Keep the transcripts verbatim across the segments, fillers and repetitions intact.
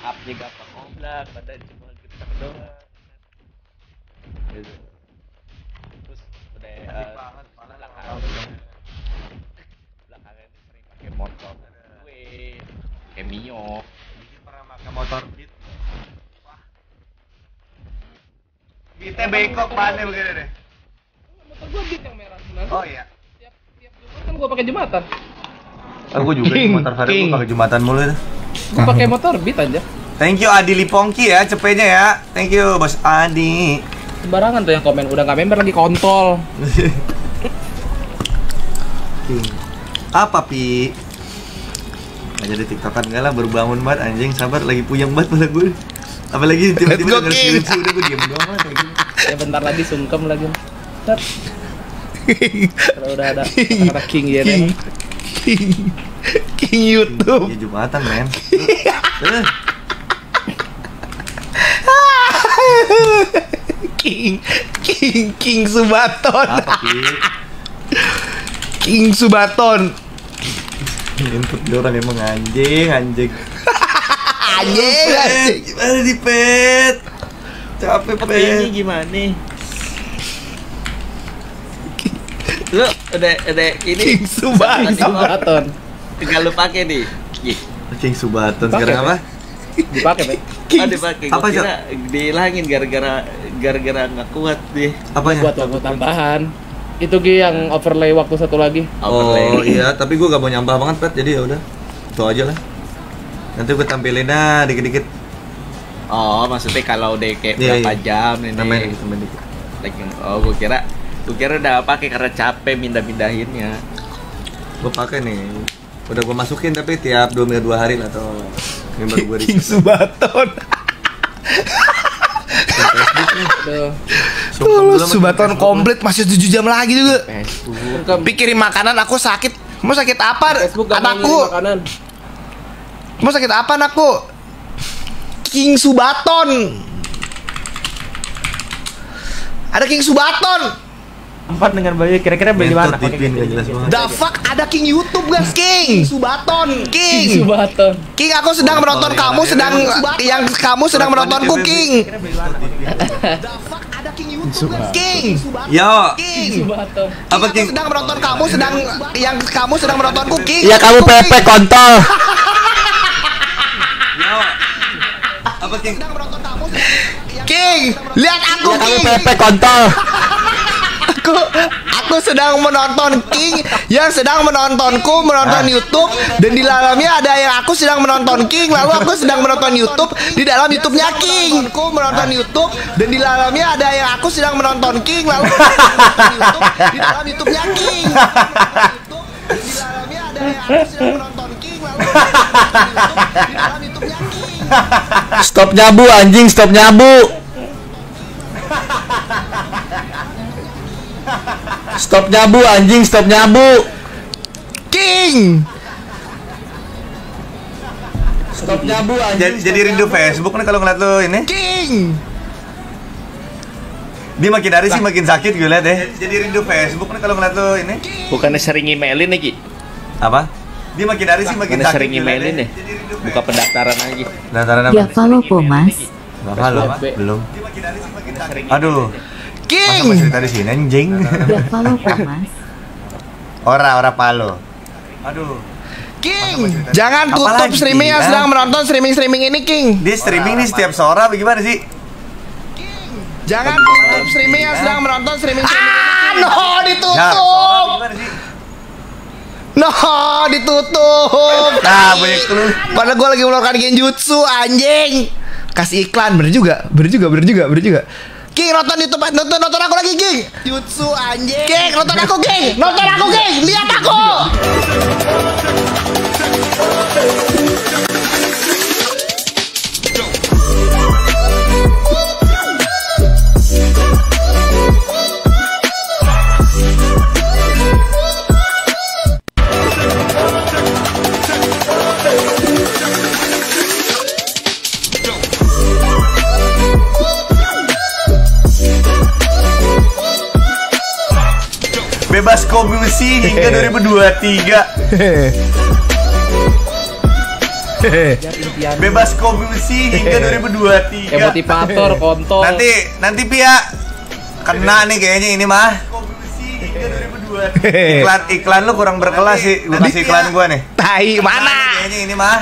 Up-nya gampang ngoblak, badan cuma getar doang. Gitu. Terus udah uh, belakangan belakangan ini sering pakai motor gue, kayak Mio. Pernah pakai motor Beat. Wah. Beatnya bengkok mana begini deh. Motor gua Beat yang merah sebenarnya. Oh iya. Tiap tiap Jumat kan gua pakai jembatan. Aku juga King, motor Farid King. gua pakai jembatan mulu itu. Gua pakai motor Beat aja. Thank you Adi Lipongki ya, cepetnya ya. Thank you Bos Adi. Sembarangan tuh yang komen, udah nggak member lagi kontol. Apa Pi? Nggak jadi tiktokan enggak lah, baru bangun banget anjing, sabar lagi puyeng banget pada gue. Apalagi tiba-tiba denger King. Siwin udah gue diem doang kayak gini. Ya bentar lagi sungkem lagi. Set. Kalau udah ada kata King ya King. nih. King. King YouTube. Ya Jumatan men. Eh, King. King King Subaton. apa Pi? King Subaton. Input dia orang emang anjing, anjing. Anjing, anjing. Gimana di Pet? Capek Tapi ini Pet. gimana? Lu udah udah ini King Subaton. Subaton. tinggal lu pakai nih. Ih, King Subaton Pakai, sekarang apa? Dipakai, Pak. oh dipakai. Gua Apa, kira dihilangin gara-gara gara-gara nggak kuat deh. Apanya? Buat waktu tambahan. Itu Gi yang overlay waktu satu lagi. Oh Overlay. iya, tapi gue gak mau nyampah banget Pet, jadi ya udah. Itu aja lah. Nanti gue tampilin dah dikit-dikit. Oh, maksudnya kalau udah kayak Iya, berapa iya. jam ini. Tambahin dikit, tambahin dikit. Like, oh, gua kira gua kira udah pakai karena capek mindah-mindahinnya. Gue pakai nih. Udah gue masukin tapi tiap dua minggu dua hari lah atau member gue di King Subaton. Facebook nih. Tuh. Sungkem Tuh, dulu sama Subaton Facebook. komplit masih tujuh jam lagi juga. Facebook. Sungkem. Pikirin makanan aku sakit. Mau sakit apa? Facebook gak mau Anakku. ngirim makanan. Mau sakit apa anakku? King Subaton. Ada King Subaton. Empat dengan bayi kira-kira beli di mana? Ngentot Dipin, gak jelas banget. The fuck, ada King YouTube guys, King Subaton. King. Subaton. King, aku sedang menonton kamu sedang yang kamu sedang menontonku, King. The fuck, ada King YouTube guys, King. Yo, King. Subaton. King, apa aku King? sedang menonton kamu sedang yang kamu sedang menontonku, King. Iya kamu Pepe kontol. Yo. Apa King? Sedang menonton kamu. King, lihat aku, Iya kamu King. Pepe kontol. Aku aku sedang menonton King yang sedang menontonku menonton YouTube, dan di dalamnya ada yang aku sedang menonton King, lalu aku sedang menonton YouTube di dalam YouTube-nya King. Aku menonton YouTube dan di dalamnya ada yang aku sedang menonton King, lalu aku menonton YouTube di dalam YouTube-nya King. Di dalamnya ada yang aku sedang menonton King, lalu aku menonton YouTube di dalam YouTube-nya King. Stop nyabu anjing, stop nyabu. Stop nyabu anjing, stop nyabu. King. Stop nyabu Jadi, anjing. jadi rindu Facebook nih kalau ngeliat lo ini. King. Dia makin hari sih makin sakit gue liat deh. Jadi rindu Facebook nih kalau ngeliat lo ini. Bukannya sering emailin nih, Ki? Apa? Dia makin hari sih makin Bukannya sakit sering gue liat emailin deh. deh. Buka pendaftaran lagi. Dataran apa? Ya follow po mas. Gak follow, F B. belum. Dia sering Aduh, masa King. masih cerita di sini anjing. Ya follow po mas. Ora, ora palo. Aduh, King, jangan tutup Apalagi, streaming yang ya? sedang menonton streaming-streaming ini, King. dia streaming nih setiap sore apa gimana sih? Jangan tutup streaming yang sedang menonton streaming-streaming ini. Ah, no, Ya, ditutup. sore gimana sih? No, ditutup. Nah, banyak clue. Padahal gue lagi mengeluarkan genjutsu, anjing. Kasih iklan, bener juga, bener juga, bener juga, bener juga. King, nonton YouTube, nonton, nonton aku lagi, King. Jutsu, anjing. King, nonton aku, King. Nonton aku, King. Lihat aku. Bebas kolusi hingga dua ribu dua puluh tiga. Bebas kolusi hingga dua ribu dua puluh tiga. Kayak motivator, kontol. Nanti nanti Pia kena nih kayaknya ini mah. Kolusi hingga dua ribu dua puluh tiga. Iklan iklan lu kurang berkelas sih. Gua kasih iklan gua nih. Tai mana? Kayaknya ini mah.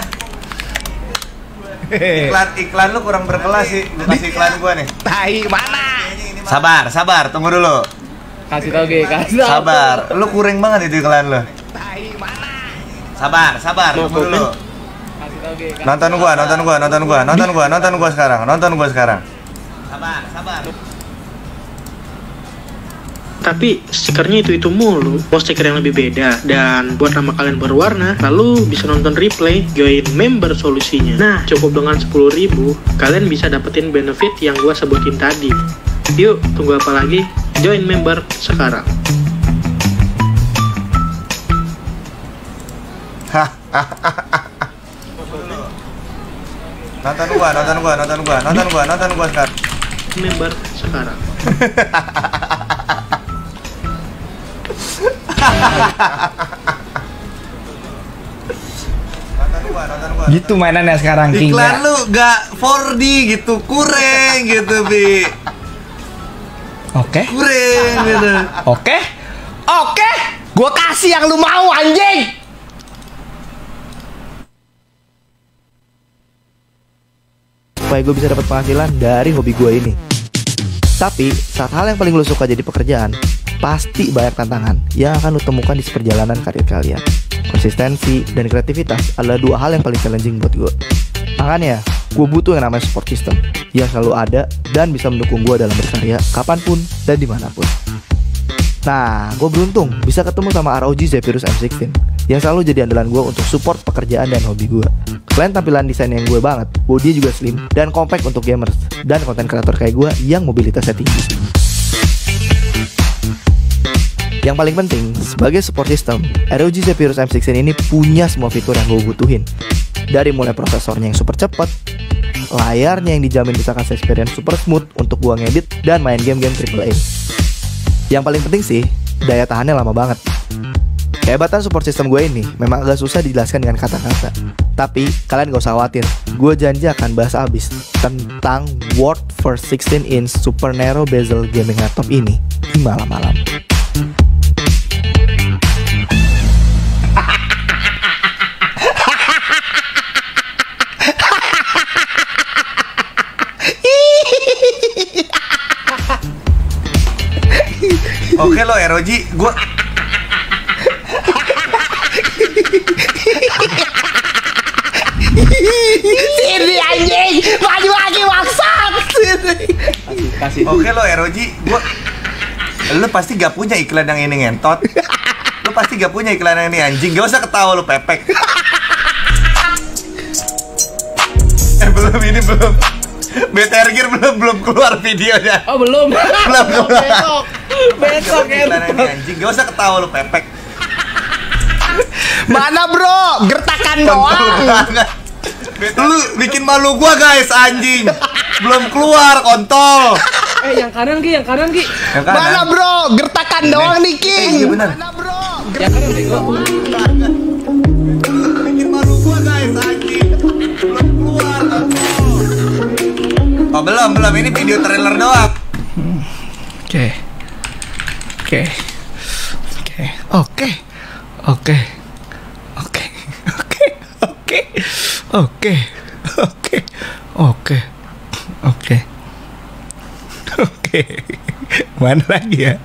Iklan iklan lu kurang berkelas sih. Gua kasih iklan gua nih. Tai mana? Sabar, sabar, tunggu dulu. Kasih tau Ge, kasih tau. Sabar, lu kurang banget itu iklan lu. Tai mana? Sabar, sabar, tunggu dulu. Kasih tau Ge. Nonton gua, nonton gua, nonton gua, nonton gua, nonton gua sekarang, nonton gua sekarang. Sabar, sabar. Tapi stikernya itu-itu mulu. Mau stiker yang lebih beda dan buat nama kalian berwarna, lalu bisa nonton replay, join member solusinya. Nah, cukup dengan sepuluh ribu, kalian bisa dapetin benefit yang gua sebutin tadi. Yuk, tunggu apa lagi? Join member sekarang. Nonton gua, nonton gua, nonton gua, nonton gua, nonton gua sekarang. Member sekarang. Gitu mainannya sekarang King. Iklan lu gak four D gitu, kurang gitu Bi. Oke. Kurang gitu. Oke. Oke. Gua kasih yang lu mau anjing. Supaya gue bisa dapat penghasilan dari hobi gue ini. Tapi saat hal yang paling lo suka jadi pekerjaan, pasti banyak tantangan yang akan lo temukan di seperjalanan karir kalian. Konsistensi dan kreativitas adalah dua hal yang paling challenging buat gue. Makanya gue butuh yang namanya support system yang selalu ada dan bisa mendukung gue dalam berkarya kapanpun dan dimanapun. Nah, gue beruntung bisa ketemu sama R O G Zephyrus M enam belas yang selalu jadi andalan gue untuk support pekerjaan dan hobi gue. Selain tampilan desain yang gue banget, body juga slim dan compact untuk gamers dan konten kreator kayak gue yang mobilitasnya tinggi. Yang paling penting, sebagai support system, R O G Zephyrus M enam belas ini punya semua fitur yang gue butuhin. Dari mulai prosesornya yang super cepat, layarnya yang dijamin bisa kasih experience super smooth untuk gue ngedit dan main game-game triple A. Yang paling penting sih, daya tahannya lama banget. Kehebatan support system gue ini memang agak susah dijelaskan dengan kata-kata. Tapi kalian gak usah khawatir, gue janji akan bahas abis tentang Word First sixteen inch Super Narrow Bezel Gaming Laptop ini di malam-malam. Oke lo R O G, gue Sini anjing, maju lagi maksat. Sini. Kasih. Oke lo R O G, gue lu pasti gak punya iklan yang ini ngentot. Lu pasti gak punya iklan yang ini anjing. Gak usah ketawa lu pepek. Eh belum ini belum. Better Gear belum belum keluar videonya. Oh belum. Belum keluar. Besok. Besok ya. Iklan yang ini anjing. Gak usah ketawa lu pepek. Mana bro? Gertakan doang. Lu bikin malu gua guys anjing. Belum keluar kontol. Eh yang kanan Ki, yang kanan Ki. Yang kanan. Mana bro? Gertakan doang nih King. Iya benar. Mana bro? Yang kanan bego. Bikin malu gua guys anjing. Belum keluar kontol. Oh belum belum ini video trailer doang. Oke. Oke. Oke. Oke. Oke. Oke. Oke. Oke. Oke. Oke. Oke. Oke. Oke. Mana lagi ya?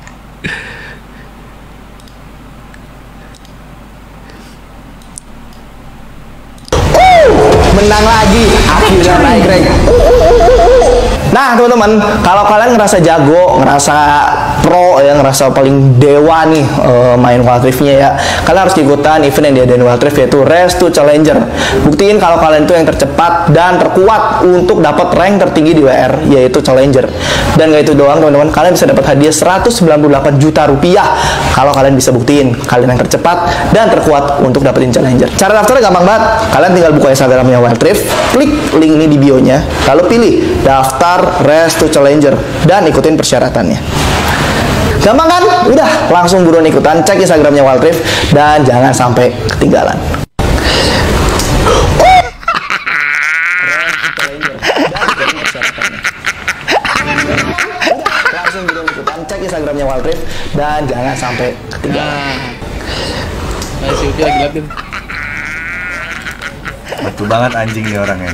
Menang lagi, akhirnya naik rank. Nah teman-teman, kalau kalian ngerasa jago, ngerasa pro ya, ngerasa paling dewa nih uh, main Wild Rift-nya ya, kalian harus ikutan event yang diadain Wild Rift yaitu Race to Challenger. Buktiin kalau kalian itu yang tercepat dan terkuat untuk dapat rank tertinggi di W R yaitu Challenger. Dan gak itu doang teman-teman, kalian bisa dapat hadiah seratus sembilan puluh delapan juta rupiah kalau kalian bisa buktiin kalian yang tercepat dan terkuat untuk dapetin Challenger. Cara daftarnya gampang banget, kalian tinggal buka Instagramnya Wild Rift, klik link ini di bio-nya, lalu pilih daftar Race to Challenger dan ikutin persyaratannya. Gampang kan? Udah, langsung buruan ikutan, cek Instagramnya Wild Rift dan jangan sampai ketinggalan. Instagramnya Wildtrip dan jangan sampai ketinggalan. Nah, si Upi lagi lapin. Betul banget anjing nih orangnya.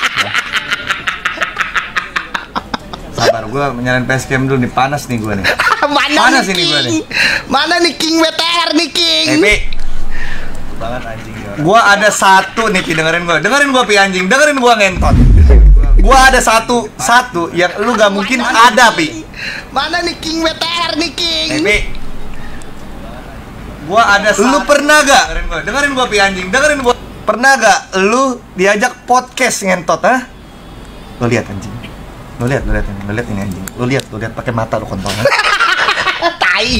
Sabar, gue nyalain facecam dulu nih, panas nih gue nih. Mana Panas nih ini King? gua nih. Mana nih King W T R nih King? Eh, Pi. Banget anjing nih orang. Gua ada satu nih, Pi, dengerin gua. Dengerin gua, Pi, anjing. Dengerin gua ngentot. Gua ada satu, satu yang lu gak mungkin ada, Pi. Mana nih King W T R nih King? Eh, Pi. Gua ada satu. Lu pernah gak? Dengerin gua, dengerin gua, Pi, anjing. Dengerin gua. Pernah gak lu diajak podcast ngentot, ha? Lu lihat anjing. Lu lihat, lu lihat ini, lu lihat ini anjing. Lu lihat, lu lihat pakai mata lu kontol. Tai.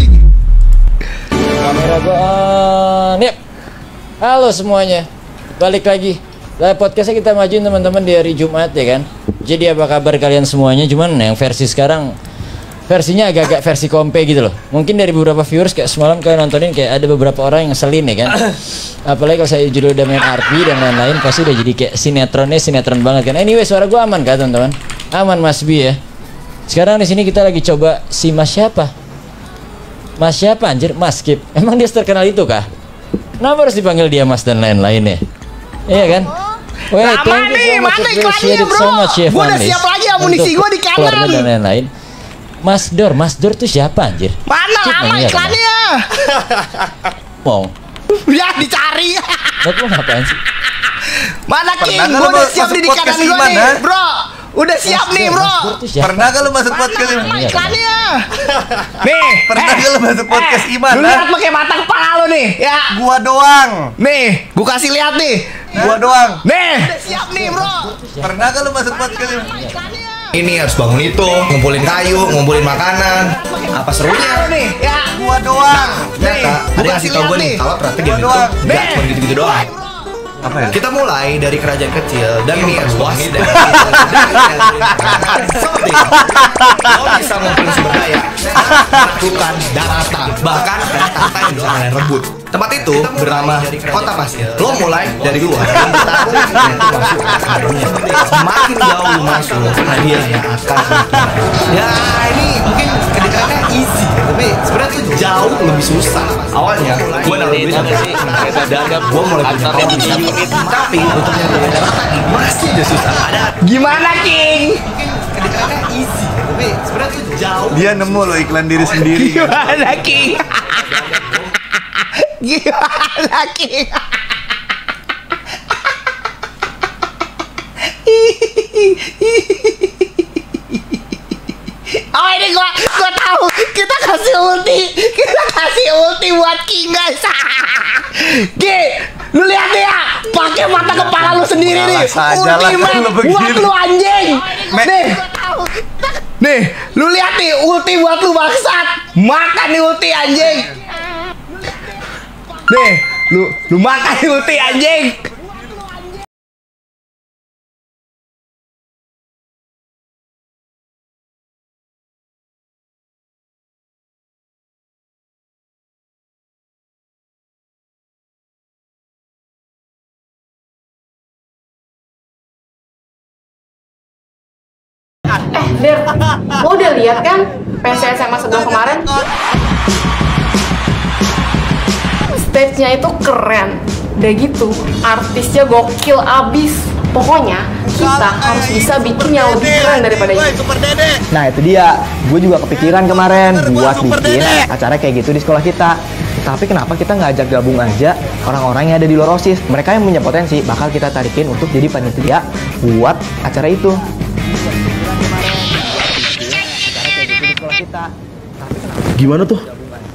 Kamera gua on. Yep. Halo semuanya. Balik lagi. Live podcastnya kita majuin teman-teman di hari Jumat ya kan. Jadi apa kabar kalian semuanya? Cuman yang versi sekarang versinya agak-agak versi kompe gitu loh. Mungkin dari beberapa viewers kayak semalam kalian nontonin kayak ada beberapa orang yang ngeselin ya kan. Apalagi kalau saya judul udah main R P dan lain-lain pasti udah jadi kayak sinetronnya sinetron banget kan. Anyway, suara gua aman kan teman-teman? Aman Mas Bi ya. Sekarang di sini kita lagi coba si Mas siapa? Mas siapa anjir? Mas Skip. Emang dia terkenal itu kah? Kenapa harus dipanggil dia Mas dan lain-lain ya? Iya kan? Weh, Nah, thank you so nih, much, mana appreciate iklannya, it bro? so much, ya, Gua udah Vanlis. siap lagi amunisi Untuk gua di kanan. keluarga dan lain-lain. Mas Dor, Mas Dor tuh siapa anjir? Mana Cip, lama nanya, iklannya? Mau? Ya dicari. Lihat lu ngapain sih? Mana King? Pernah Gua lu udah masuk siap di podcast kanan gua Iman, nih, ha? bro. Udah siap Mas nih, Dor, bro. Mas Dor tuh siapa? Pernah gak lu masuk podcast Mana ini? lama iklannya? Nih, Iya, Pernah eh, gak lu masuk podcast eh, Iman, Lu ha? lihat pakai mata kepala lu nih, ya. Gua doang. Nih, gua kasih lihat nih. Gua doang. Nih, udah siap nih, bro. Pernah gak lu masuk podcast ini? Ini harus bangun itu, ngumpulin kayu, ngumpulin makanan. Apa serunya? Lu nih, ya. Gua doang. Ternyata ada yang ngasih tau gue nih, kalau ternyata game itu doang. gak cuma gitu-gitu doang. Apa ya? Kita mulai dari kerajaan kecil dan memperluas dari lo bisa ngumpulin sumber daya, melakukan daratan, bahkan ada tahta yang bisa kalian rebut. Tempat itu bernama Kota Pasir. Lo mulai dari luar, tapi masuk hadiahnya. Semakin jauh lo masuk, hadiahnya akan bertambah. Ya ini mungkin kedengarannya easy, tapi sebenarnya itu jauh lebih susah. Awalnya gue naruh duit dan gue mulai punya komisi. Tapi untuk nyari daratan masih aja susah. Ada Gimana, King? kedengarannya easy, tapi sebenarnya itu jauh. Dia nemu lo iklan diri sendiri. kan? Gimana, King? Gimana, King? Oh ini gua gua tahu kita kasih ulti kita kasih ulti buat King guys. Ki, lu lihat deh ya, pakai mata kepala lu sendiri nih. Malas aja lah Ulti kalau man, begini. buat lu anjing. Me- Nih, nih, lu lihat nih ulti buat lu bangsat. Makan nih ulti anjing. Nih, lu lu makan nih ulti anjing. Eh, Der, lo udah lihat kan P S S M A sebelum kemarin? Stage-nya itu keren. Udah gitu, artisnya gokil abis. Pokoknya, kita harus bisa bikin yang lebih keren daripada ini. Nah itu dia, gue juga kepikiran kemarin buat bikin acara kayak gitu di sekolah kita. Tapi kenapa kita nggak ajak gabung aja orang-orang yang ada di luar OSIS? Mereka yang punya potensi bakal kita tarikin untuk jadi panitia buat acara itu. Gimana tuh?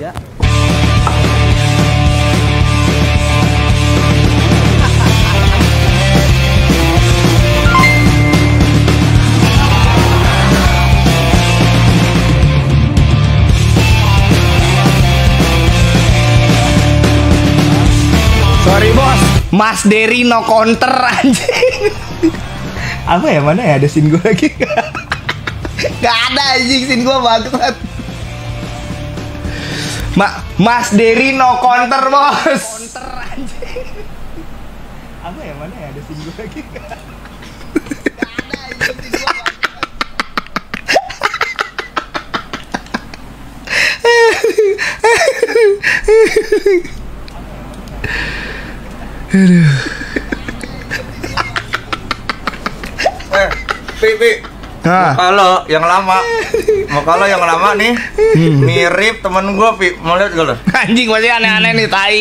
Sorry bos, Mas Dery no counter anjing. Apa ya, mana ya ada scene gue lagi? Gak ada anjing scene gue banget. Ma Mas Dery no counter bos. Counter anjing. Apa ya, mana ya ada scene gue lagi? Gak ada anjing scene gue banget. Aduh. Eh, Pi, Pi. Nah. Kalau yang lama, mau kalau yang lama nih, mirip temen gua, Pi. Mau lihat gak lo? Anjing masih aneh-aneh nih, tai.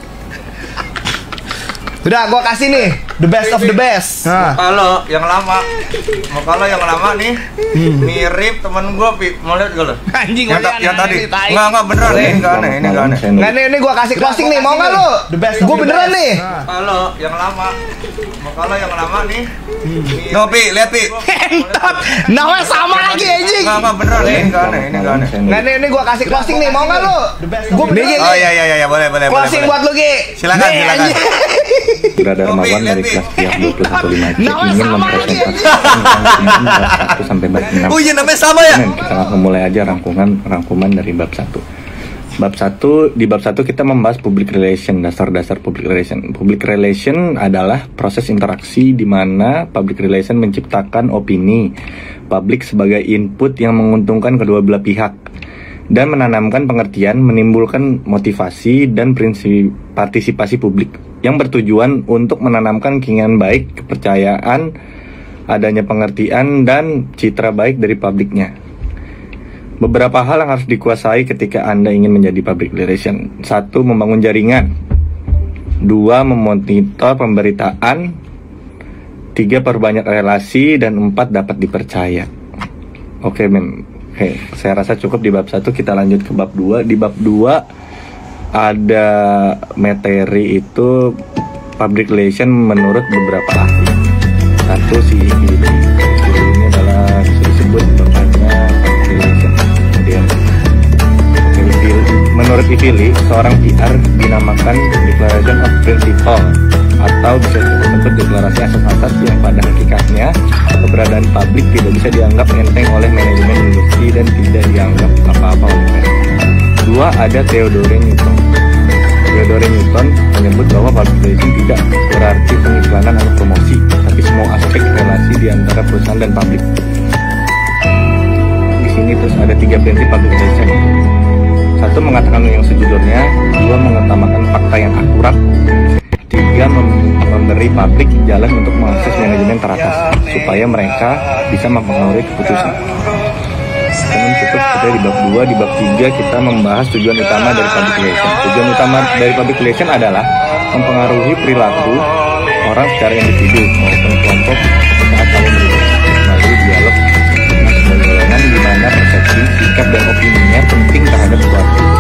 Udah, gua kasih nih the best of the best. Nah. Kalau yang lama, mau kalau yang lama nih, mirip temen gua, Pi. Mau lihat gak lo? Anjing yang, masih ta- yang tadi. aneh-aneh nih, tai. Enggak, enggak beneran nih, enggak aneh, ini enggak aneh. Nggak, nih, ini gua kasih closing nih, mau nggak lu? Gua beneran nih. Kalau yang lama, mau kalau yang lama nih, no, Pi, lihat, Pi. Entot, namanya sama lagi anjing. Enggak, enggak beneran nih, enggak aneh, ini enggak aneh. Nggak, nih, ini gua kasih closing nih, mau nggak lu? Gua beneran nih. Oh iya iya iya, boleh boleh boleh. Closing buat lu, Gi. Silakan, Nih, silakan. anjing. Berada Darmawan dari kelas pihak dua puluh satu lima C ingin mempresentasikan rangkuman bab satu sampai bab enam. Oh iya, namanya sama ya? Kita langsung mulai aja rangkuman rangkuman dari bab satu. Bab satu, di bab satu kita membahas public relation, dasar-dasar public relation. Public relation adalah proses interaksi di mana public relation menciptakan opini publik sebagai input yang menguntungkan kedua belah pihak dan menanamkan pengertian, menimbulkan motivasi dan prinsip partisipasi publik yang bertujuan untuk menanamkan keinginan baik, kepercayaan, adanya pengertian dan citra baik dari publiknya. Beberapa hal yang harus dikuasai ketika Anda ingin menjadi public relation. Satu, membangun jaringan. Dua, memonitor pemberitaan. Tiga, perbanyak relasi. Dan empat, dapat dipercaya. Oke, men. Oke, saya rasa cukup di bab satu. Kita lanjut ke bab dua. Di bab dua ada materi itu public relation menurut beberapa ahli. Satu, si Ifili. Ifili ini adalah disebut bapaknya public relation. Kemudian menurut Ifili, seorang P R dinamakan Declaration of Principle atau bisa disebut deklarasi asas-asas yang pada hakikatnya keberadaan publik tidak bisa dianggap enteng oleh manajemen industri dan tidak dianggap apa-apa oleh mereka. Dua, ada Theodore Newton. Theodore Newton menyebut bahwa public relation tidak berarti pengiklanan atau promosi, tapi semua aspek relasi di antara perusahaan dan publik. Di sini terus ada tiga prinsip public relation. Satu, mengatakan yang sejujurnya. Dua, mengutamakan fakta yang akurat. Tiga, mem- memberi publik jalan untuk mengakses manajemen teratas supaya mereka bisa mempengaruhi keputusan. Dengan cukup kita di bab dua, di bab tiga kita membahas tujuan utama dari public relation. Tujuan utama dari public relation adalah mempengaruhi perilaku orang secara individu maupun kelompok saat saling berinteraksi melalui dialog dengan sebuah golongan di mana persepsi, sikap dan opininya penting terhadap suatu.